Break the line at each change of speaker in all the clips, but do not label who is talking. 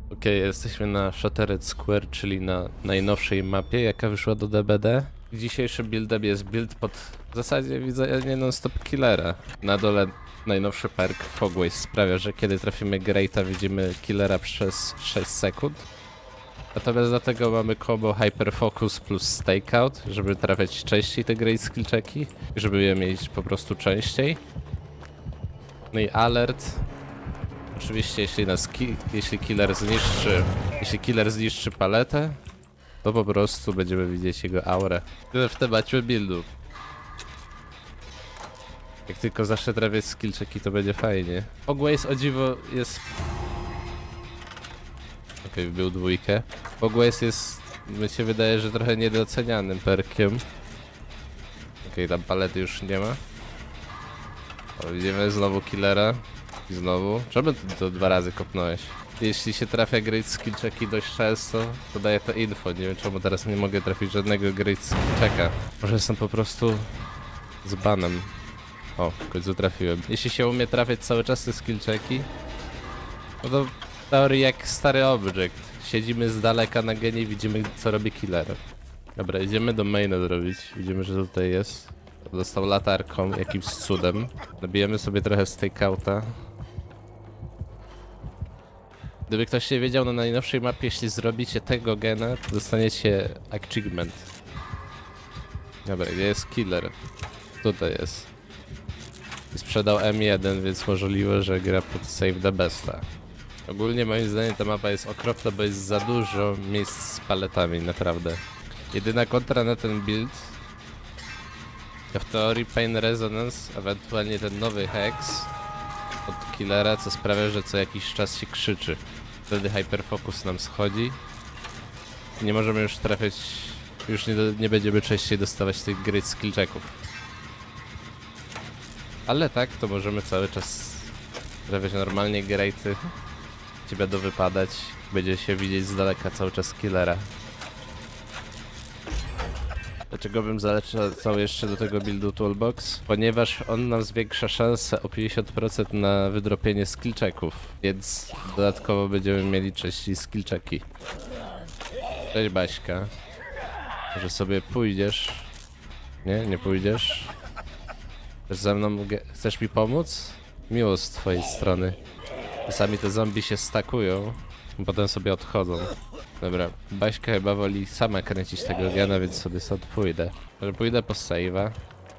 Okej, jesteśmy na Shattered Square, czyli na najnowszej mapie, jaka wyszła do DBD. Dzisiejszy build-up jest build pod w zasadzie widzenie non-stop killera. Na dole najnowszy perk Fogways sprawia, że kiedy trafimy Greata, widzimy killera przez 6 sekund. Natomiast dlatego mamy combo Hyperfocus plus Stakeout, żeby trafiać częściej te Great Skill checki, żeby je mieć po prostu częściej. No i Alert. Oczywiście jeśli killer zniszczy paletę, to po prostu będziemy widzieć jego aurę. Tyle w temacie buildu. Jak tylko zacznę trafiać skill checki, to będzie fajnie. Fogways o dziwo jest... Okej, wbił dwójkę. Fogways jest, mi się wydaje, że trochę niedocenianym perkiem. Okej, tam palety już nie ma. O, widzimy znowu killera. I znowu. Czemu to 2 razy kopnąłeś? Jeśli się trafia great skill checki dość często, to daje to info. Nie wiem czemu teraz nie mogę trafić żadnego great skill checka. Może jestem po prostu z banem. O, w końcu trafiłem. Jeśli się umie trafiać cały czas te skill checki, no to w teorii jak stary object. Siedzimy z daleka na genie i widzimy co robi killer. Dobra, idziemy do maina zrobić. Widzimy, że tutaj jest. Dostał latarką jakimś cudem. Nabijemy sobie trochę stakeouta. Gdyby ktoś nie wiedział, na najnowszej mapie, jeśli zrobicie tego gena, to dostaniecie achievement. Dobra, gdzie jest killer? Tutaj jest. I sprzedał M1, więc możliwe, że gra pod save the besta. Ogólnie moim zdaniem ta mapa jest okropna, bo jest za dużo miejsc z paletami, naprawdę. Jedyna kontra na ten build to w teorii Pain Resonance, ewentualnie ten nowy Hex od killera, co sprawia, że co jakiś czas się krzyczy. Wtedy Hyperfocus nam schodzi. Nie możemy już trafiać, już nie będziemy częściej dostawać tych great skill checków. Ale tak, to możemy cały czas trafiać normalnie greaty. Ci będą wypadać, będzie się widzieć z daleka cały czas killera. Dlaczego bym zalecał jeszcze do tego buildu Toolbox? Ponieważ on nam zwiększa szansę o 50% na wydropienie skill checków, więc dodatkowo będziemy mieli częściej skill checki. Cześć Baśka. Może sobie pójdziesz? Nie? Nie pójdziesz? Chcesz ze mną... Chcesz mi pomóc? Miło z twojej strony. Czasami te zombie się stakują, a potem sobie odchodzą. Dobra, Baśka chyba woli sama kręcić tego gena, więc sobie stąd pójdę. Może pójdę po save'a.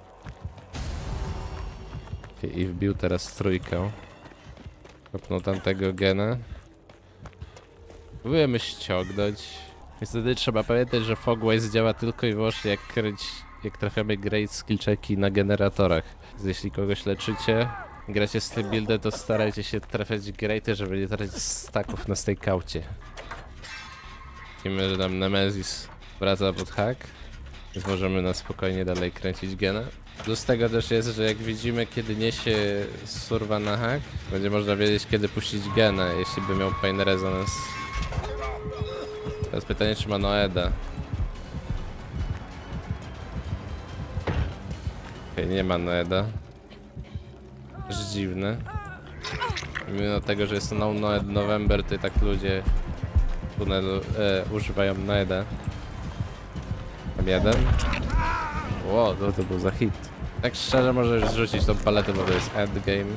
I wbił teraz trójkę. Kopnął tamtego gena. Próbujemy ściągnąć. Niestety trzeba pamiętać, że Fogways działa tylko i wyłącznie jak trafiamy great skill checki na generatorach. Więc jeśli kogoś leczycie, gracie z tym buildem, to starajcie się trafiać greaty, żeby nie tracić stacków na stakeoutie. Widzimy, że tam Nemesis wraca pod hack, więc możemy na spokojnie dalej kręcić gena. Plus tego też jest, że jak widzimy, kiedy niesie surwa na hack, będzie można wiedzieć, kiedy puścić gena, jeśli by miał Pain Resonance. Teraz pytanie, czy ma Noeda. Okej, nie ma Noeda. Też dziwne. Mimo tego, że jest to No Noed November, to i tak ludzie tunelu używają Noeda. Tam jeden. Ło, to był za hit. Tak szczerze możesz zrzucić tą paletę, bo to jest endgame.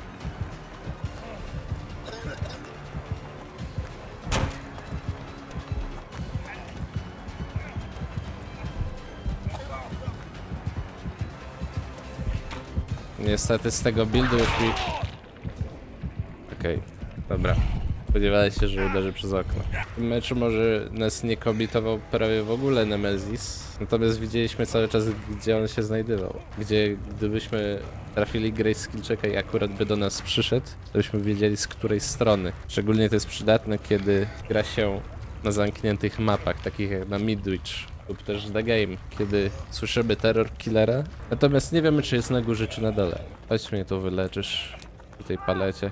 Niestety z tego buildu już mi... Okej, dobra. Spodziewałem się, że uderzy przez okno. W tym meczu może nas nie kombitował prawie w ogóle Nemesis, natomiast widzieliśmy cały czas, gdzie on się znajdował. Gdybyśmy trafili great skill checka i akurat by do nas przyszedł, to byśmy wiedzieli z której strony. Szczególnie to jest przydatne, kiedy gra się na zamkniętych mapach, takich jak na Midwich lub też The Game, kiedy słyszymy terror killera, natomiast nie wiemy, czy jest na górze, czy na dole. Chodź mnie tu wyleczysz w tej palecie.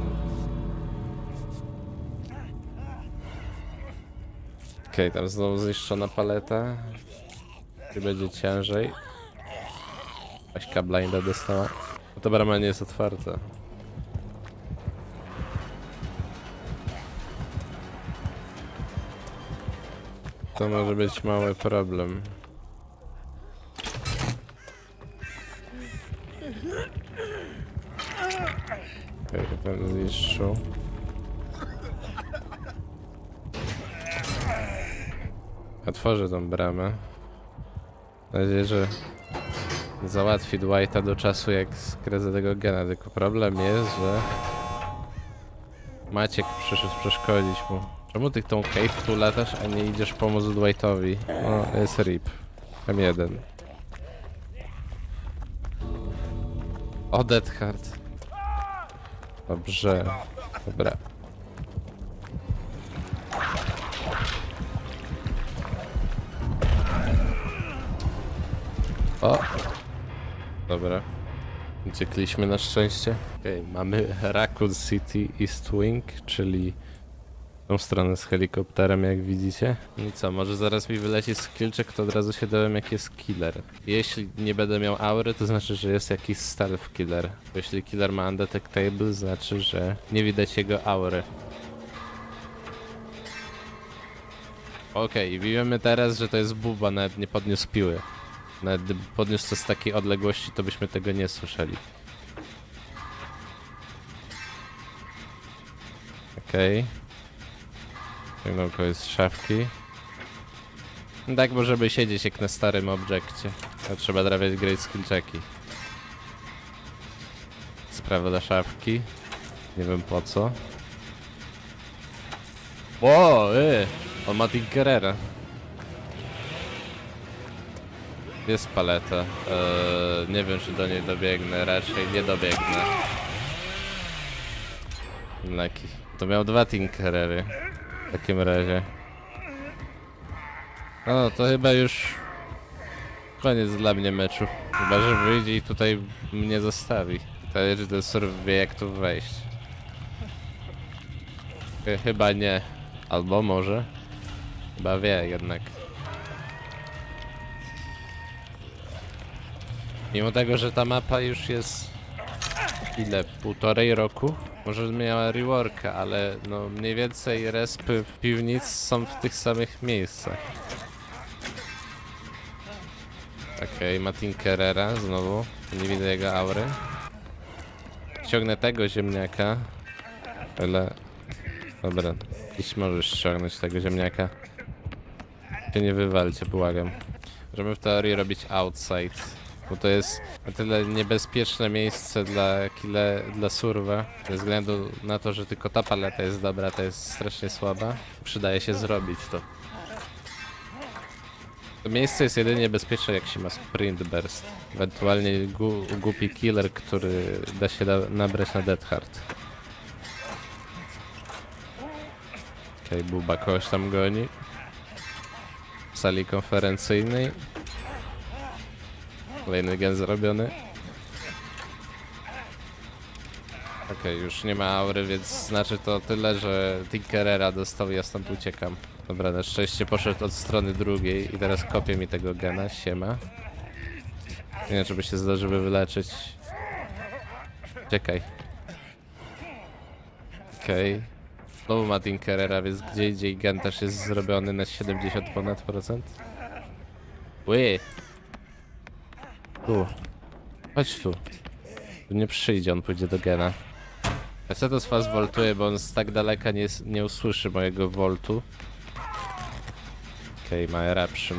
Okej, tam znowu zniszczona paleta. I będzie ciężej. Baśka blinda dostała. No to brama nie jest otwarta. To może być mały problem. Okej, ten zniszczył. Otworzę tą bramę. Mam nadzieję, że załatwi Dwighta do czasu, jak skręcę tego gena. Tylko problem jest, że Maciek przyszedł przeszkodzić mu. Czemu ty tą cave tu latasz, a nie idziesz pomóc Dwightowi? No, jest RIP. M1. O, Dead Heart. Dobrze. Dobra. O! Dobra. Uciekliśmy na szczęście. Okej, mamy Raccoon City East Wing, czyli tą stronę z helikopterem, jak widzicie. I co, może zaraz mi wyleci skillczek, to od razu się dowiem, jaki jest killer. Jeśli nie będę miał aury, to znaczy, że jest jakiś stealth killer. Bo jeśli killer ma undetectable, znaczy, że nie widać jego aury. Okej, wiemy teraz, że to jest buba, nawet nie podniósł piły. Nawet gdyby podniósł to z takiej odległości, to byśmy tego nie słyszeli. Okej. Ciągnął kogoś z szafki. No tak możemy siedzieć jak na starym obiekcie. A trzeba trafiać great skill checki. Sprawa dla szafki. Nie wiem po co. O, on ma Tinkerera. Jest paleta. Nie wiem, czy do niej dobiegnę. Raczej nie dobiegnę. Lucky. To miał 2 Tinkerery. W takim razie. No to chyba już koniec dla mnie meczu. Chyba, że wyjdzie i tutaj mnie zostawi. Pytanie, czy ten surf wie, jak tu wejść. Chyba nie. Albo może. Chyba wie jednak. Mimo tego, że ta mapa już jest ile? 1,5 roku? Może miała reworka, ale no mniej więcej respy w piwnic są w tych samych miejscach. Okej, ma Tinkerera znowu. Nie widzę jego aury. Ściągnę tego ziemniaka. Ale... Dobra, iść możesz ściągnąć tego ziemniaka. Się nie wywalcie, błagam. Możemy w teorii robić outside. Bo to jest na tyle niebezpieczne miejsce dla surwa. Ze względu na to, że tylko ta paleta jest dobra, to jest strasznie słaba. Przydaje się zrobić to. To miejsce jest jedynie bezpieczne, jak się ma sprint burst. Ewentualnie głupi killer, który da się nabrać na Dead Heart. Okej, buba kogoś tam goni. W sali konferencyjnej. Kolejny gen zrobiony. Okej, już nie ma aury, więc znaczy to tyle, że Tinkerera dostał i ja stąd uciekam. Dobra, na szczęście poszedł od strony drugiej i teraz kopie mi tego gena, siema. Nie wiem, czy by się zdążyły wyleczyć. Czekaj. Okej. Znowu ma Tinkerera, więc gdzie indziej gen też jest zrobiony na 70 ponad procent. Ły! Tu. Chodź tu. Tu nie przyjdzie, on pójdzie do gena. Pesetos fast voltuje, bo on z tak daleka nie usłyszy mojego voltu. Okej, ma eruption.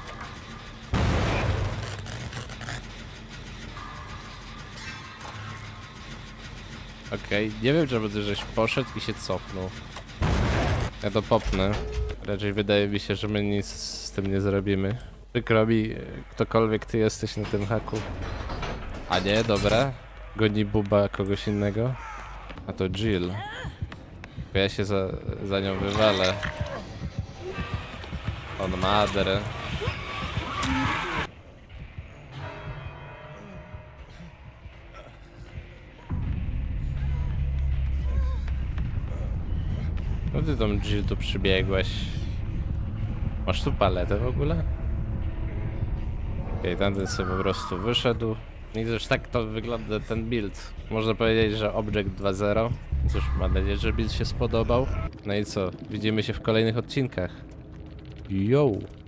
Okej, nie wiem, czemu ty żeś poszedł i się cofnął. Ja to popnę. Raczej wydaje mi się, że my nic z tym nie zrobimy. Przykro mi, ktokolwiek ty jesteś na tym haku. A nie, dobra. Goni buba kogoś innego. A to Jill. Bo ja się za nią wywalę. On mother. No ty tą Jill tu przybiegłeś. Masz tu paletę w ogóle? Okej, tamten sobie po prostu wyszedł. I też tak to wygląda ten build. Można powiedzieć, że Object 2.0. Cóż, mam nadzieję, że build się spodobał. No i co? Widzimy się w kolejnych odcinkach. Yo!